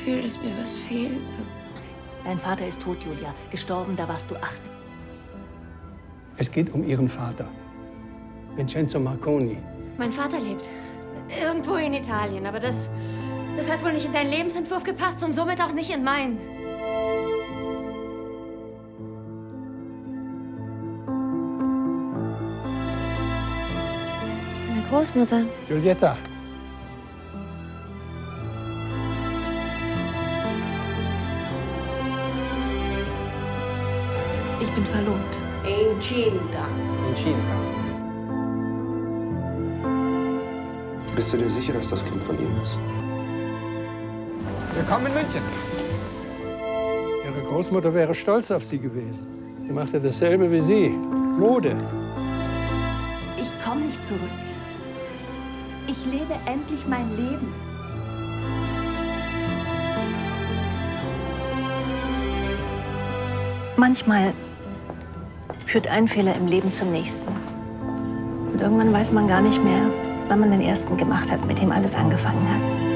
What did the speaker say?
Gefühl, dass mir was fehlt. Dein Vater ist tot, Julia. Gestorben, da warst du 8. Es geht um Ihren Vater, Vincenzo Marconi. Mein Vater lebt irgendwo in Italien, aber das hat wohl nicht in deinen Lebensentwurf gepasst und somit auch nicht in meinen. Meine Großmutter. Giulietta. Ich bin verlobt. Incinta. Incinta. Bist du dir sicher, dass das Kind von ihm ist? Willkommen in München. Ihre Großmutter wäre stolz auf Sie gewesen. Sie machte dasselbe wie Sie. Mode. Ich komme nicht zurück. Ich lebe endlich mein Leben. Manchmal führt ein Fehler im Leben zum nächsten. Und irgendwann weiß man gar nicht mehr, wann man den ersten gemacht hat, mit dem alles angefangen hat.